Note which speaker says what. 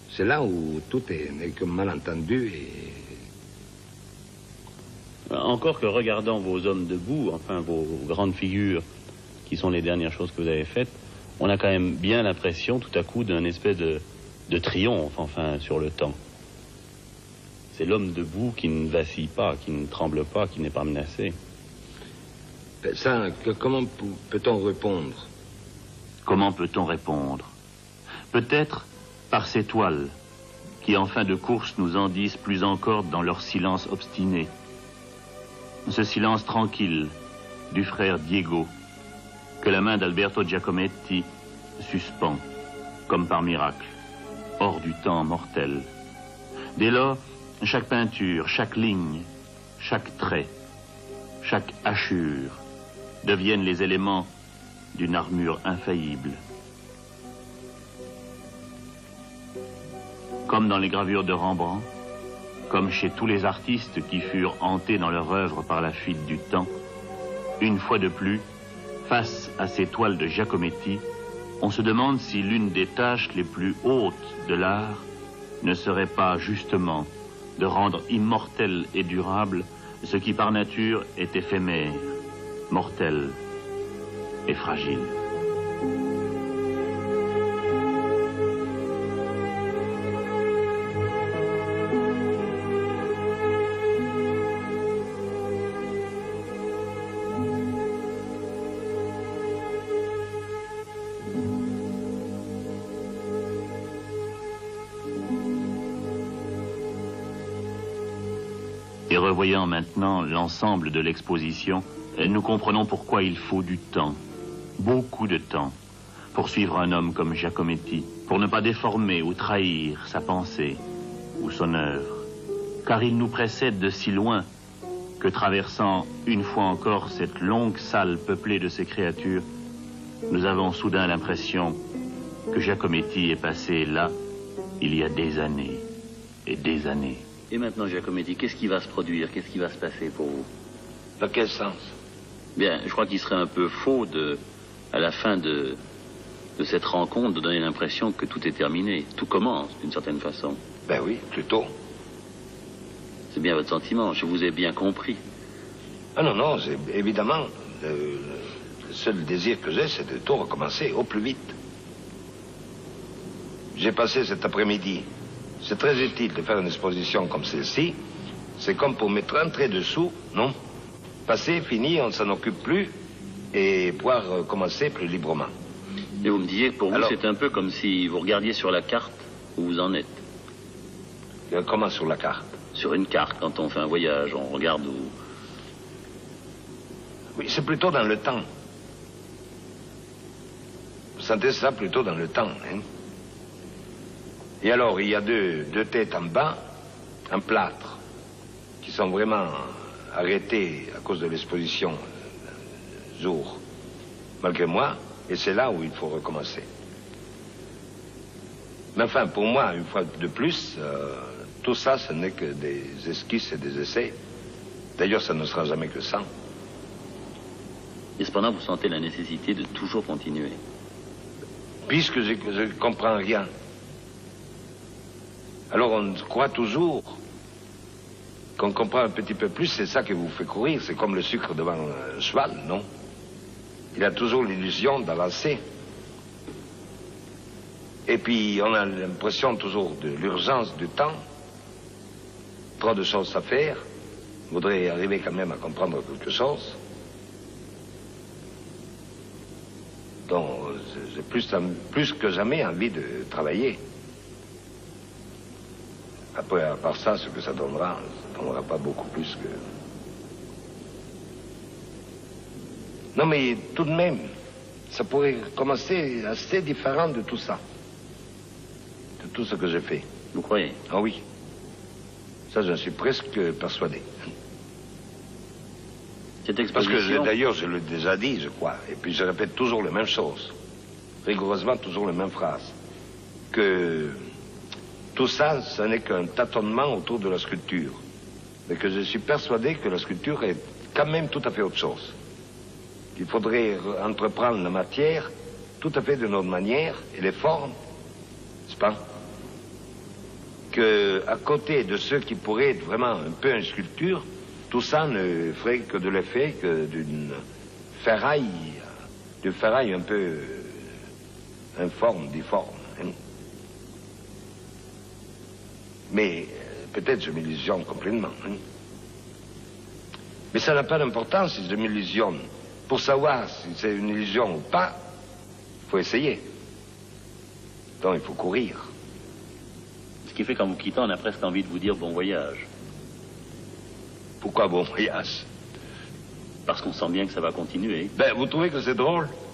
Speaker 1: C'est là où tout n'est que malentendu et...
Speaker 2: Encore que regardant vos hommes debout, enfin vos grandes figures, qui sont les dernières choses que vous avez faites, on a quand même bien l'impression tout à coup d'un espèce de triomphe, enfin, sur le temps. C'est l'homme debout qui ne vacille pas, qui ne tremble pas, qui n'est pas menacé.
Speaker 1: Ça, comment peut-on répondre?
Speaker 2: Comment peut-on répondre? Peut-être par ces toiles, qui en fin de course nous en disent plus encore dans leur silence obstiné. Ce silence tranquille du frère Diego, que la main d'Alberto Giacometti suspend, comme par miracle, hors du temps mortel. Dès lors, chaque peinture, chaque ligne, chaque trait, chaque hachure deviennent les éléments d'une armure infaillible. Comme dans les gravures de Rembrandt, comme chez tous les artistes qui furent hantés dans leur œuvre par la fuite du temps, une fois de plus, face à ces toiles de Giacometti, on se demande si l'une des tâches les plus hautes de l'art ne serait pas justement de rendre immortel et durable ce qui par nature est éphémère, mortel et fragile. Et revoyant maintenant l'ensemble de l'exposition, nous comprenons pourquoi il faut du temps, beaucoup de temps, pour suivre un homme comme Giacometti, pour ne pas déformer ou trahir sa pensée ou son œuvre. Car il nous précède de si loin que traversant une fois encore cette longue salle peuplée de ces créatures, nous avons soudain l'impression que Giacometti est passé là il y a des années et des années. Et maintenant, Giacometti, qu'est-ce qui va se produire? Qu'est-ce qui va se passer pour vous?
Speaker 1: Dans quel sens?
Speaker 2: Bien, je crois qu'il serait un peu faux à la fin de cette rencontre, de donner l'impression que tout est terminé. Tout commence, d'une certaine façon.
Speaker 1: Ben oui, plutôt.
Speaker 2: C'est bien votre sentiment, je vous ai bien compris.
Speaker 1: Ah non, non, évidemment, le seul désir que j'ai, c'est de tout recommencer au plus vite. J'ai passé cet après-midi. C'est très utile de faire une exposition comme celle-ci. C'est comme pour mettre un trait dessous, non? Passé, fini, on ne s'en occupe plus et pouvoir commencer plus librement.
Speaker 2: Et vous me disiez que pour vous, c'est un peu comme si vous regardiez sur la carte où vous en êtes.
Speaker 1: Comment sur la carte?
Speaker 2: Sur une carte, quand on fait un voyage, on regarde où...
Speaker 1: Oui, c'est plutôt dans le temps. Vous sentez ça plutôt dans le temps, hein? Et alors, il y a deux têtes en bas, en plâtre, qui sont vraiment arrêtées à cause de l'exposition jour, malgré moi, et c'est là où il faut recommencer. Mais enfin, pour moi, une fois de plus, tout ça, ce n'est que des esquisses et des essais. D'ailleurs, ça ne sera jamais que ça.
Speaker 2: Et cependant, vous sentez la nécessité de toujours continuer.
Speaker 1: Puisque je ne comprends rien. Alors on croit toujours qu'on comprend un petit peu plus, c'est ça qui vous fait courir, c'est comme le sucre devant un cheval, non? Il a toujours l'illusion d'avancer. Et puis on a l'impression toujours de l'urgence du temps, trop de choses à faire, on voudrait arriver quand même à comprendre quelque chose. Donc j'ai plus que jamais envie de travailler. Après, à part ça, ce que ça donnera pas beaucoup plus que... Non, mais tout de même, ça pourrait commencer assez différent de tout ça. De tout ce que j'ai fait.
Speaker 2: Vous croyez?
Speaker 1: Ah oui. Ça, j'en suis presque persuadé.
Speaker 2: Cette exposition...
Speaker 1: Parce que d'ailleurs, je l'ai déjà dit, je crois. Et puis je répète toujours les mêmes choses. Rigoureusement, toujours les mêmes phrases. Que... tout ça, ce n'est qu'un tâtonnement autour de la sculpture. Mais que je suis persuadé que la sculpture est quand même tout à fait autre chose. Qu'il faudrait entreprendre la matière tout à fait d'une autre manière, et les formes, n'est-ce pas? qu'à côté de ceux qui pourraient être vraiment un peu une sculpture, tout ça ne ferait que de l'effet que d'une ferraille un peu informe, difforme. Hein. Mais peut-être je m'illusionne complètement. Hein. Mais ça n'a pas d'importance si je m'illusionne. Pour savoir si c'est une illusion ou pas, il faut essayer. Donc il faut courir.
Speaker 2: Ce qui fait qu'en vous quittant, on a presque envie de vous dire bon voyage.
Speaker 1: Pourquoi bon voyage?
Speaker 2: Parce qu'on sent bien que ça va continuer.
Speaker 1: Ben, vous trouvez que c'est drôle?